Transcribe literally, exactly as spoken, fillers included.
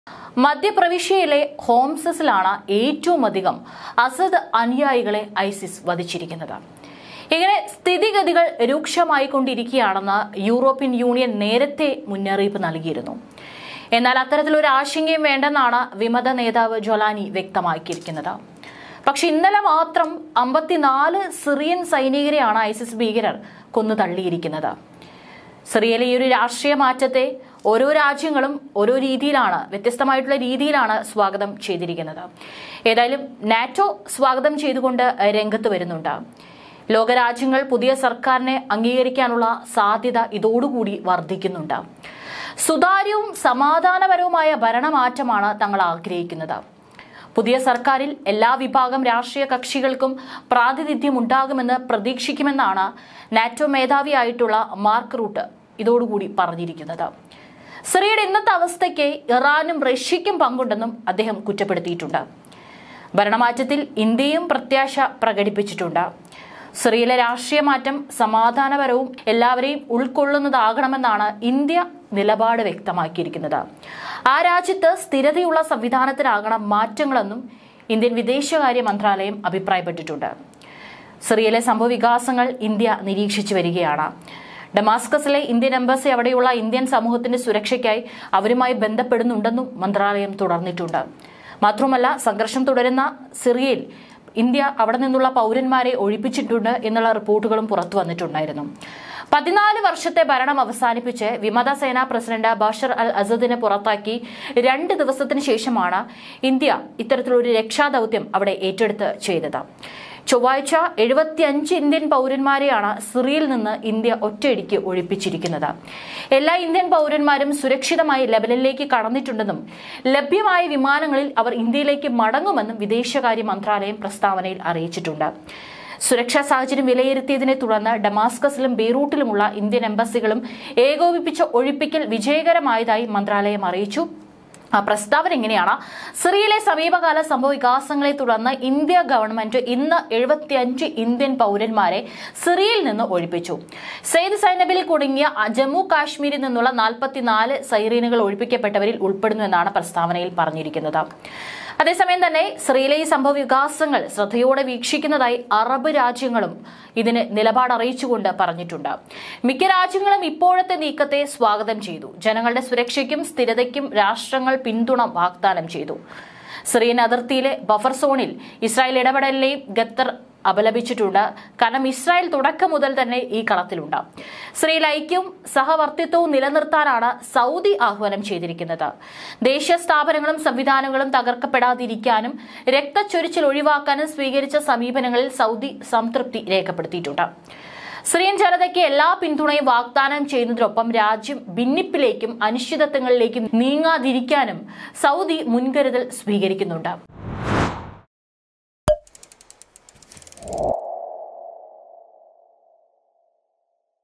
മധ്യപ്രവിശ്യയിലെ ഹോംസിലാണ് ഏറ്റവും അധികം അസദ് അനുയായികളെ ഐസിസ് വധിച്ചിരിക്കുന്നത്. ഇങ്ങനെ സ്ഥിതിഗതികൾ രൂക്ഷമായിക്കൊണ്ടിരിക്കുകയാണെന്ന് യൂറോപ്യൻ യൂണിയൻ നേരത്തെ മുന്നറിയിപ്പ് നൽകിയിരുന്നു. എന്നാൽ അത്തരത്തിലൊരു ആശങ്കയും വേണ്ടെന്നാണ് വിമത നേതാവ് ജൊലാനി വ്യക്തമാക്കിയിരിക്കുന്നത്. പക്ഷെ ഇന്നലെ മാത്രം അമ്പത്തിനാല് സിറിയൻ സൈനികരെയാണ് ഐസിസ് ഭീകരർ കൊന്നു തള്ളിയിരിക്കുന്നത്. സിറിയയിലെ ഈ ഒരു രാഷ്ട്രീയ മാറ്റത്തെ ഓരോ രാജ്യങ്ങളും ഓരോ രീതിയിലാണ് വ്യത്യസ്തമായിട്ടുള്ള രീതിയിലാണ് സ്വാഗതം ചെയ്തിരിക്കുന്നത്. ഏതായാലും നാറ്റോ സ്വാഗതം ചെയ്തുകൊണ്ട് രംഗത്ത് വരുന്നുണ്ട്. ലോകരാജ്യങ്ങൾ പുതിയ സർക്കാരിനെ അംഗീകരിക്കാനുള്ള സാധ്യത ഇതോടുകൂടി വർദ്ധിക്കുന്നുണ്ട്. സുതാര്യവും സമാധാനപരവുമായ ഭരണമാറ്റമാണ് തങ്ങൾ ആഗ്രഹിക്കുന്നത്. പുതിയ സർക്കാരിൽ എല്ലാ വിഭാഗം രാഷ്ട്രീയ കക്ഷികൾക്കും പ്രാതിനിധ്യം ഉണ്ടാകുമെന്ന് പ്രതീക്ഷിക്കുമെന്നാണ് നാറ്റോ മേധാവിയായിട്ടുള്ള മാർക്ക് റൂട്ട് ഇതോടുകൂടി പറഞ്ഞിരിക്കുന്നത്. സിറിയയുടെ ഇന്നത്തെ അവസ്ഥയ്ക്ക് ഇറാനും റഷ്യയ്ക്കും പങ്കുണ്ടെന്നും അദ്ദേഹം കുറ്റപ്പെടുത്തിയിട്ടുണ്ട്. ഭരണമാറ്റത്തിൽ ഇന്ത്യയും പ്രത്യാശ പ്രകടിപ്പിച്ചിട്ടുണ്ട്. സിറിയയിലെ രാഷ്ട്രീയ മാറ്റം സമാധാനപരവും എല്ലാവരെയും ഉൾക്കൊള്ളുന്നതാകണമെന്നാണ് ഇന്ത്യ നിലപാട് വ്യക്തമാക്കിയിരിക്കുന്നത്. ആ രാജ്യത്ത് സ്ഥിരതയുള്ള സംവിധാനത്തിലാകണം മാറ്റങ്ങളെന്നും ഇന്ത്യൻ വിദേശകാര്യ മന്ത്രാലയം അഭിപ്രായപ്പെട്ടിട്ടുണ്ട്. സിറിയയിലെ സംഭവ വികാസങ്ങൾ ഇന്ത്യ നിരീക്ഷിച്ചു വരികയാണ്. ഡമാസ്കസിലെ ഇന്ത്യൻ എംബസി അവിടെയുള്ള ഇന്ത്യൻ സമൂഹത്തിന്റെ സുരക്ഷയ്ക്കായി അവരുമായി ബന്ധപ്പെടുന്നുണ്ടെന്നും മന്ത്രാലയം തുടർന്നിട്ടുണ്ട്. മാത്രമല്ല, സംഘർഷം തുടരുന്ന സിറിയയിൽ ഇന്ത്യ അവിടെ നിന്നുള്ള പൗരന്മാരെ ഒഴിപ്പിച്ചിട്ടുണ്ട് എന്നുള്ള റിപ്പോർട്ടുകളും പുറത്തു വന്നിട്ടുണ്ടായിരുന്നു. പതിനാല് വർഷത്തെ ഭരണം അവസാനിപ്പിച്ച് വിമത സേനാ പ്രസിഡന്റ് ബഷർ അൽ അസദിനെ പുറത്താക്കി രണ്ട് ദിവസത്തിന് ശേഷമാണ് ഇന്ത്യ ഇത്തരത്തിലൊരു രക്ഷാദൌത്യം അവിടെ ഏറ്റെടുത്ത് ചെയ്തത്. ചൊവ്വാഴ്ച എഴുപത്തിയഞ്ച് ഇന്ത്യൻ പൗരന്മാരെയാണ് സിറിയയിൽ നിന്ന് ഇന്ത്യ ഒറ്റയടിക്ക് ഒഴിപ്പിച്ചിരിക്കുന്നത്. എല്ലാ ഇന്ത്യൻ പൗരന്മാരും സുരക്ഷിതമായി ലെബനനിലേക്ക് കടന്നിട്ടുണ്ടെന്നും ലഭ്യമായ വിമാനങ്ങളിൽ അവർ ഇന്ത്യയിലേക്ക് മടങ്ങുമെന്നും വിദേശകാര്യ മന്ത്രാലയം പ്രസ്താവനയിൽ അറിയിച്ചിട്ടുണ്ട്. സുരക്ഷാ സാഹചര്യം വിലയിരുത്തിയതിനെ തുടർന്ന് ഡമാസ്കസിലും ബെയ്റൂട്ടിലുമുള്ള ഇന്ത്യൻ എംബസികളും ഏകോപിപ്പിച്ച ഒഴിപ്പിക്കൽ വിജയകരമായതായി മന്ത്രാലയം അറിയിച്ചു. ആ പ്രസ്താവന എങ്ങനെയാണ്? സിറിയയിലെ സമീപകാല സംഭവ വികാസങ്ങളെ തുടർന്ന് ഇന്ത്യ ഗവൺമെന്റ് ഇന്ന് എഴുപത്തിയഞ്ച് ഇന്ത്യൻ പൗരന്മാരെ സിറിയയിൽ നിന്ന് ഒഴിപ്പിച്ചു. സെയ്ദ് സൈനബിൽ കുടുങ്ങിയ ജമ്മു കാശ്മീരിൽ നിന്നുള്ള നാൽപ്പത്തിനാല് സൈറീനുകൾ ഒഴിപ്പിക്കപ്പെട്ടവരിൽ ഉൾപ്പെടുന്നുവെന്നാണ് പ്രസ്താവനയിൽ പറഞ്ഞിരിക്കുന്നത്. അതേസമയം തന്നെ സിറിയയിലെ ഈ സംഭവ വികാസങ്ങൾ ശ്രദ്ധയോടെ വീക്ഷിക്കുന്നതായി അറബ് രാജ്യങ്ങളും ഇതിന് നിലപാട് അറിയിച്ചുകൊണ്ട് പറഞ്ഞിട്ടുണ്ട്. മിക്ക രാജ്യങ്ങളും ഇപ്പോഴത്തെ നീക്കത്തെ സ്വാഗതം ചെയ്തു. ജനങ്ങളുടെ സുരക്ഷയ്ക്കും സ്ഥിരതയ്ക്കും രാഷ്ട്രങ്ങൾ പിന്തുണ വാഗ്ദാനം ചെയ്തു. സിറിയൻ അതിർത്തിയിലെ ബഫർ സോണിൽ ഇസ്രായേൽ ഇടപെടലിനെയും ഖത്തർ അപലപിച്ചിട്ടുണ്ട്. കാരണം ഇസ്രായേൽ തുടക്കം മുതൽ തന്നെ ഈ കളത്തിലുണ്ട്. സിറിയയിൽ ഐക്യവും സഹവർത്തിത്വവും നിലനിർത്താനാണ് സൗദി ആഹ്വാനം ചെയ്തിരിക്കുന്നത്. ദേശീയ സ്ഥാപനങ്ങളും സംവിധാനങ്ങളും തകർക്കപ്പെടാതിരിക്കാനും രക്തച്ചൊരിച്ചിൽ ഒഴിവാക്കാനും സ്വീകരിച്ച സമീപനങ്ങളിൽ സൗദി സംതൃപ്തി രേഖപ്പെടുത്തിയിട്ടുണ്ട്. സിറിയൻ ജനതയ്ക്ക് എല്ലാ പിന്തുണയും വാഗ്ദാനം ചെയ്യുന്നതിനൊപ്പം രാജ്യം ഭിന്നിപ്പിലേക്കും അനിശ്ചിതത്വങ്ങളിലേക്കും നീങ്ങാതിരിക്കാനും സൗദി മുൻകരുതൽ സ്വീകരിക്കുന്നുണ്ട്.